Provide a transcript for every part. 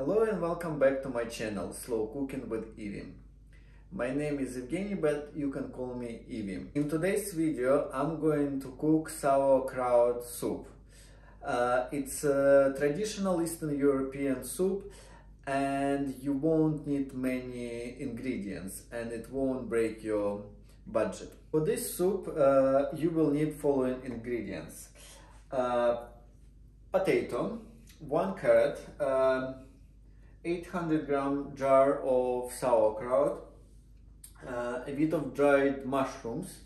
Hello and welcome back to my channel Slow Cooking with Evie. My name is Evgeny, but you can call me Evie. In today's video I'm going to cook sauerkraut soup. It's a traditional Eastern European soup and you won't need many ingredients and it won't break your budget. For this soup you will need following ingredients. Potato, 1 carrot, 800-gram jar of sauerkraut, a bit of dried mushrooms,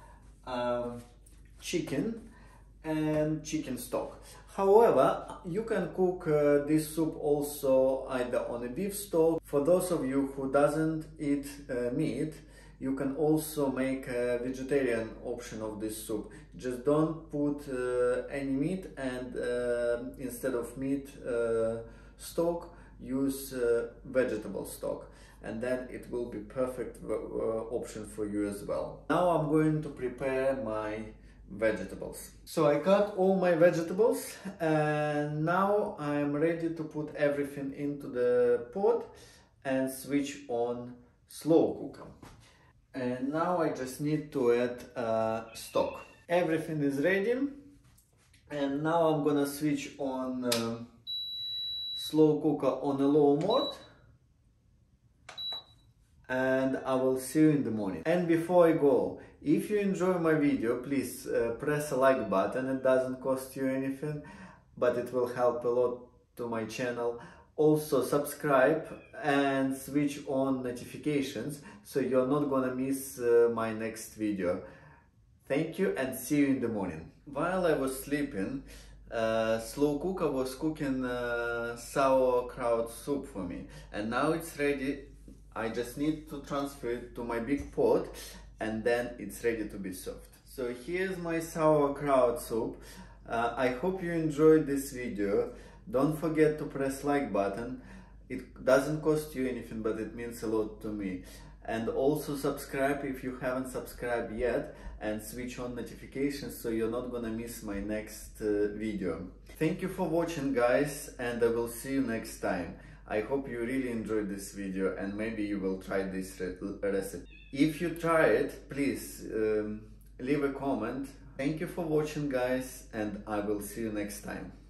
chicken and chicken stock. However, you can cook this soup also either on a beef stock. For those of you who doesn't eat meat, you can also make a vegetarian option of this soup. Just don't put any meat and instead of meat stock, use vegetable stock, and then it will be perfect option for you as well. Now I'm going to prepare my vegetables. So I cut all my vegetables and now I'm ready to put everything into the pot and switch on slow cooker. And now I just need to add stock. Everything is ready and now I'm gonna switch on slow cooker on a low mode and I will see you in the morning. And before I go, if you enjoy my video, please press a like button. It doesn't cost you anything, but it will help a lot to my channel. Also subscribe and switch on notifications so you're not gonna miss my next video. Thank you and see you in the morning. While I was sleeping, slow cooker was cooking sauerkraut soup for me, and now it's ready. I just need to transfer it to my big pot and then it's ready to be served. So here's my sauerkraut soup. I hope you enjoyed this video. Don't forget to press like button. It doesn't cost you anything, but it means a lot to me. And also subscribe if you haven't subscribed yet and switch on notifications so you're not gonna miss my next video. Thank you for watching, guys, and I will see you next time. I hope you really enjoyed this video and maybe you will try this recipe. If you try it, please leave a comment. Thank you for watching, guys, and I will see you next time.